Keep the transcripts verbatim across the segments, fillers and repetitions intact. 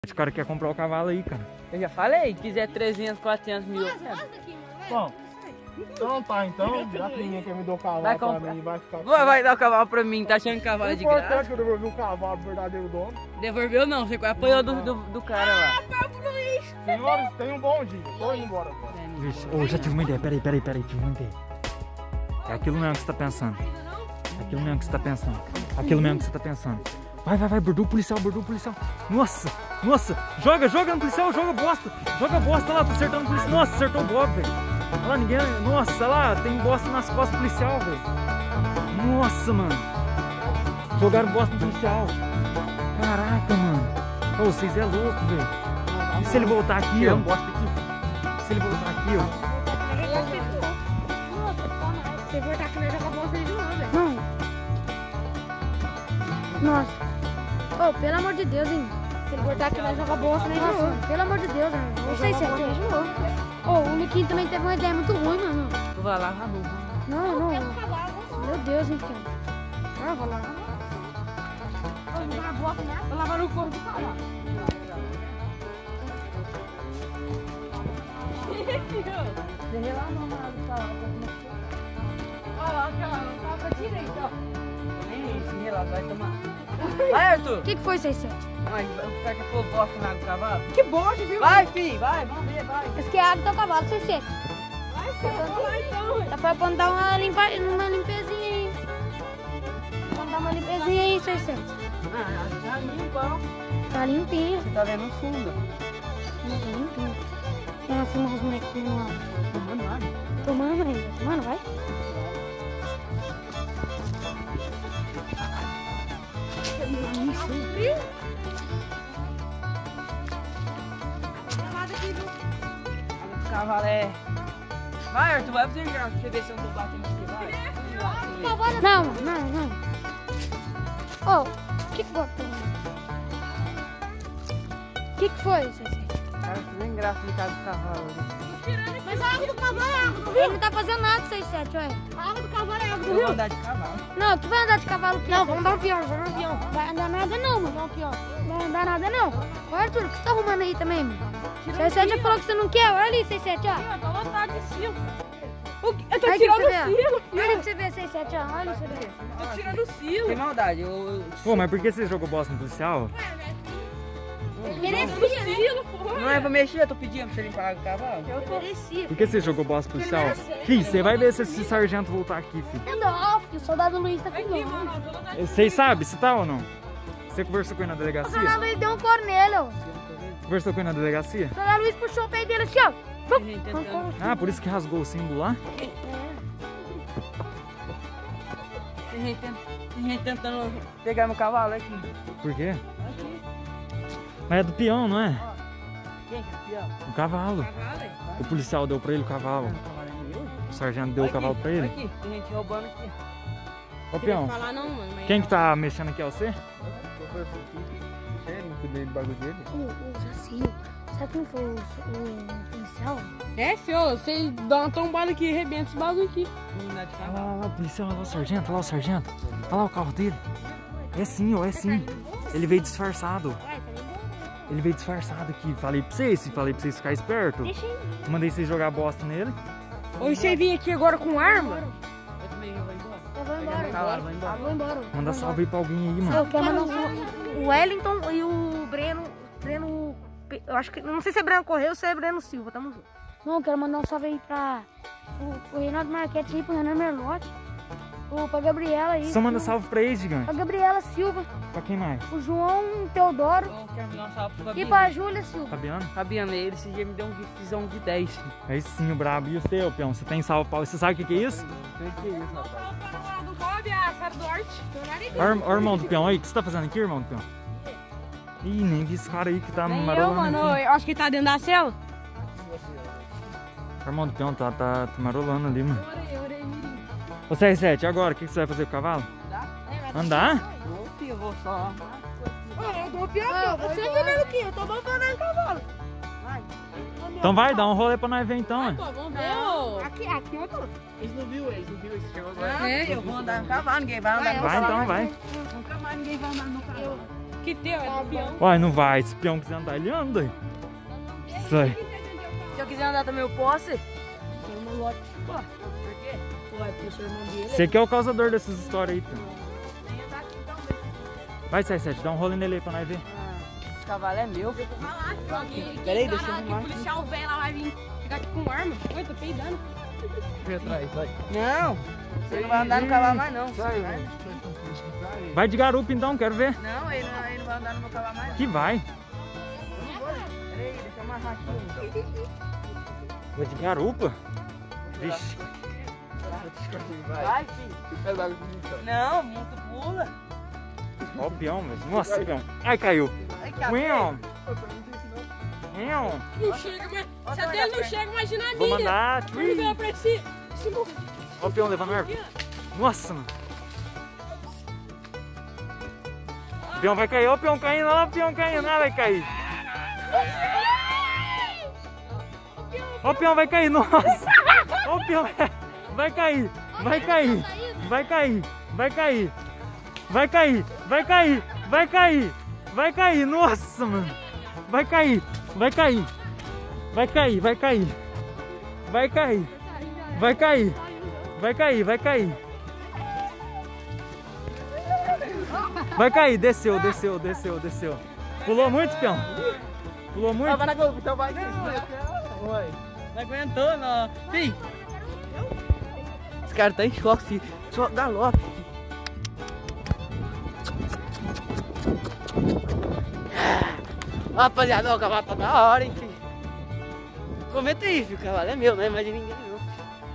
Esse cara quer comprar o cavalo aí, cara. Eu já falei, quiser trezentos, quatrocentos mil. Bom, então tá, então, já que ninguém quer me dar o cavalo Vai pra comprar. mim, vai ficar... Vai, vai dar o cavalo pra mim, tá achando que cavalo é de importante graça? que eu devolvi o cavalo pro verdadeiro dono. Devolveu não, você apanhou do, do, do cara lá. Senhores, tenham um bom dia. Tô indo embora agora. Vixe, oh, já tive uma ideia. Peraí, peraí, peraí, tive uma ideia. É aquilo mesmo que você tá pensando. É aquilo mesmo que você tá pensando. Aquilo mesmo que você tá pensando. Vai, vai, vai, bordou o policial, bordou o policial. Nossa, nossa, joga, joga no policial, joga bosta. Joga bosta lá, tá acertando o policial. Nossa, acertou o Bob, velho. Olha lá, ninguém. Nossa, olha lá, tem bosta nas costas do policial, velho. Nossa, mano. Jogaram bosta no policial. Caraca, mano. Ô, vocês é louco, velho. E se ele voltar aqui, ó? Bosta aqui. Se ele voltar aqui, ó. Se ele voltar aqui, nós joga bosta de novo, velho. Não. Nossa. Ô, pelo amor de Deus, hein? Se ele voltar aqui, nós joga bosta de novo. Pelo amor de Deus, hein? Não sei se é de novo. Ô, o Luquinho também teve uma ideia muito ruim, mano. Tu vai lá, Ramon. Não, não. Meu Deus, hein, Luquinho. Ah, vou lá. Vou lavar no corpo do cavalo. Derrei lá no lado do cavalo. Olha lá, o cavalo tá pra direita, ó. Nem esse relato vai tomar. Vai, Arthur. O que, que foi, seis sete? Vai, o cara quer pôr bosta na água do cavalo. Que bosta, viu? Vai, filho, vai, vamos ver, vai. Esse que é a água do cavalo, seis sete. Vai, filho, vamos lá então. Tá foi pra dar uma, limpa... uma limpezinha aí. Vamos dar uma limpezinha aí, seis sete. Ah, já limpa, ó. Tá limpinho. Você tá vendo no fundo. Não, tá limpinho. Não, assim, os moleques comendo água. Tomando água. Tomando aí, tomando, vai. O cavalo é... Vai, Arthur, vai fazer graça pra você ver se eu não tô batendo aqui, vai. Não, não, não. Ô, o que que botou? O que que foi, seis sete? Cara, fazendo graça de casa do cavalo ali. Mas a água do cavalo é água do rio. Ele não tá fazendo nada, seis sete, ué. A água do cavalo é água do Eu vou rio. andar de cavalo. Não, tu vai andar de cavalo aqui. Não, vamos dar um peão, vamos dar um peão. Vai andar nada não, mano. Vai um peão. Não vai andar nada não. Ô, Arthur, o que você tá arrumando aí também, mano? seis sete já falou que você não quer. Olha ali, seis sete, ó. Eu tô lotado de silo. Eu tô tirando o silo. Olha pra você ver, seis sete, ó. Olha pra você ver. Tô tirando o silo. Tem maldade. Eu, eu... Pô, mas por que você jogou bosta no policial? Ele merecia, Não é pra mexer, eu tô pedindo pra você limpar a água do cavalo. Eu merecia. Por que você jogou bosta no policial? Filho, você vai ver se esse sargento voltar aqui, filho. Não, filho, o soldado Luiz tá aqui, mano. Vocês sabem se tá ou não? Você conversou com ele na O delegacia? soldado Luiz deu um cornelho. Conversou com ele na delegacia? O soldado Luiz puxou o pé dele assim, ó. Tem gente tentando, Ah, por isso que rasgou o símbolo lá? tem gente tentando, tem gente tentando pegar meu cavalo aqui. Por quê? Mas é do peão, não é? Quem que é o peão? O cavalo. Cavalo, é? O policial deu pra ele o cavalo. O cavalo é meu? O sargento deu o Aqui, cavalo pra ele. Aqui, tem gente roubando aqui. Ô, peão, falar não, mano. Mas... quem que tá mexendo aqui é você? Sério, não cuidei do bagulho dele. O, o Jacinho, sabe quem foi o, o policial? É, senhor, você dá uma tombada aqui e arrebenta esse bagulho aqui. Vamos andar de Olha cavalo. lá, olha lá, o policial, olha lá o sargento, olha lá o sargento. Olha lá o carro dele. É sim, ó, é sim. Ele veio disfarçado. Ele veio disfarçado aqui. Falei pra vocês, falei pra vocês ficarem espertos. Deixa ele. Mandei vocês jogar bosta nele. Ou você vir aqui agora com arma? Eu também já vou embora. Eu vou embora. Pegar meu cavalo, vai embora. Eu vou embora. Manda salve aí pra alguém aí, mano. Eu quero mandar um salve. O Wellington e o Breno. Breno. Eu acho que. Não sei se é Breno Correia ou se é Breno Silva. Tamo junto. Não, eu quero mandar um salve aí pra. O, o Reinaldo Marquete aí, pro Renan Merlotti. O, pra Gabriela aí. Só manda pro- salve pra eles, gigante. Pra Gabriela Silva. Pra quem mais? O João Teodoro. Eu quero mandar um salve pro E Fabiano. pra Júlia Silva. Fabiano? Fabiano, ele esse dia me deu um giftzão de dez. Aí sim, o brabo. E o seu, peão? Você tem salve pra... Você sabe o que que é isso? O que é isso, rapaz? Do Cobb, a Sara Duarte. Ó, ó, irmão do peão aí. O que você tá fazendo aqui, irmão do peão? Ih, nem vi esse cara aí que tá Nem eu, marolando mano. aqui. Eu acho que ele tá dentro da cela. O irmão do peão tá, tá, tá marolando ali, mano. Ô, C R sete, e agora? O que que você vai fazer com o cavalo? Andar? Ô, filho, eu vou só. Eu dou pior, você entendendo o quê? Eu tô voltando no cavalo. Então vai, dá um rolê pra nós ver então, né? Pô, vamos ver, ô. Aqui, aqui eu tô. Eles não viu, eles não viu, eles chegou agora. É, eu vou andar no cavalo, ninguém vai andar no Vai cavalo. então, vai. Nunca mais ninguém vai andar no cavalo. Que teu, é do peão. Uai, não vai. Se o peão quiser andar, ele anda. Sai. Se eu quiser andar também, eu posso? Tem um lote. Pô, por quê? Ué, porque eu sou irmão dele. Você que é o causador dessas histórias aí, peão. Vai, sete sete, dá um rolê nele aí pra nós ver. O cavalo é meu. Peraí, deixa eu arrumar. O policial velho lá vai vir ficar aqui com arma. Oi, tô peidando. Vem atrás, vai. Não, você não vai andar no cavalo mais não. Sai, Vai. vai. Vai de garupa então, quero ver. Não, ele não, ele não vai andar no meu cavalo mais não. Que vai. Peraí, deixa eu amarrar aqui. Vai de garupa? Vixe. Vai, filho. Não, muito pula. Ó o peão, mas. Nossa, peão. Ai, caiu. Ai, Peão. Peão. Não chega, mas. Se a dele não chega, imagina a minha. Vou mandar. Vamos ver pra esse. Ó o peão levando arco. Nossa, mano. O peão vai cair. Ó o peão caindo. Olha lá o peão caindo. Ah, vai cair. Ó o peão vai cair. Nossa. Ó o peão. Vai cair. Vai cair. Vai cair. Vai cair. Vai cair. Vai cair. Vai cair. Vai cair. Nossa, mano. Vai cair. Vai cair. Vai cair. Vai cair. Vai cair. Vai cair. Vai cair. Vai cair. Vai cair. Desceu, desceu, desceu, desceu. Pulou muito, peão? Pulou muito? Vai na garupa, então vai. Oi. Não aguentou, não. Fih. Esse cara tá em choque, filho. Só galope, filho. Rapaziada, o cavalo tá da hora, hein, filho. Comenta aí, filho. O cavalo é meu, não é mais de ninguém, não.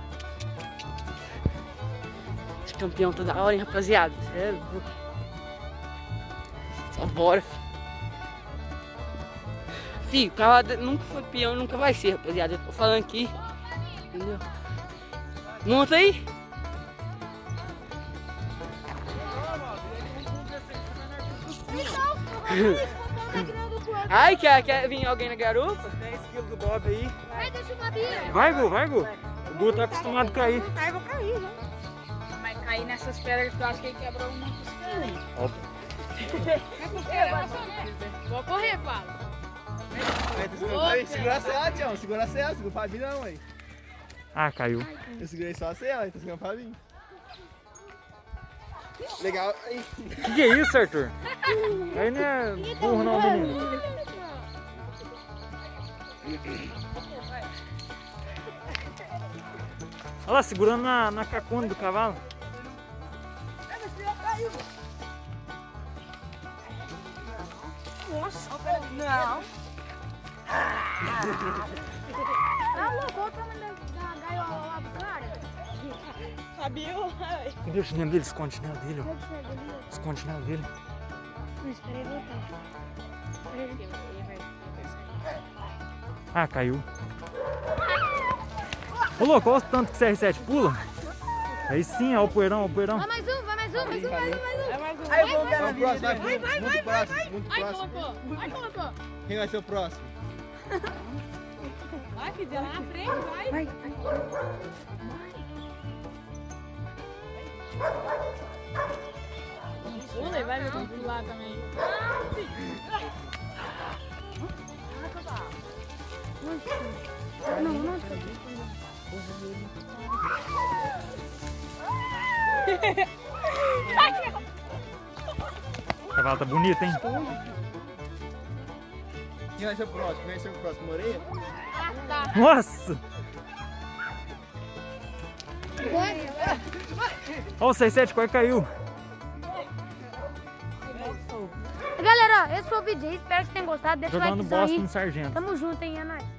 Esse campeão tá da hora, hein, rapaziada. Cê é louco. Só bora, filho. Filho, o cavalo nunca foi peão, nunca vai ser, rapaziada. Eu tô falando aqui. Entendeu? Monta aí. Ai, quer, quer vir alguém na garupa? Tem esse quilo do Bob aí. Vai, deixa uma bia. Vai, Gu, vai, Gu. O Gu tá acostumado a cair. Ai, vou cair, né? Vai cair nessas pedras que eu acho que ele quebrou uma costela aí. Ó, Vou correr, Paulo. Segura a cela, Tião. Segura a cela. Segura o Fabinho não, hein. Ah, caiu. Eu segurei só a cela, então segura o Fabinho. Legal. Aí. Que que é isso, Arthur? Aí não é burro não, menino. Olha lá, segurando na, na cacunda do cavalo. Nossa. Não. Tá louco, olha o tamanho da, da gaiola lá do cara. Sabia? Cadê o chinelo dele? Esconde o chinelo dele, ó. Esconde o chinelo dele. Não, espera aí voltar. Ah, caiu. Ô, louco, olha o tanto que o C R sete pula. Aí sim, ó o poeirão, ó o poeirão. Vai mais um, vai mais um, mais um, mais um, mais um. Aí eu vou ver na Vamos vida próximo, vai, dele. vai, muito próximo, muito Ai, próximo. colocou. Ai, colocou. Quem vai ser o próximo? Vai, filho, lá na frente, vai. Vai, vai. Pula e vai ver como pular também. Não, não. O cavalo tá bonito, hein? Quem vai ser o próximo? Quem vai ser o próximo? Moreira? Nossa! Ó o C R sete, quase caiu. Galera, esse foi o vídeo aí. Espero que vocês tenham gostado. Deixa o Jogando likezão bosta aí. no sargento. Tamo junto, hein? É nóis.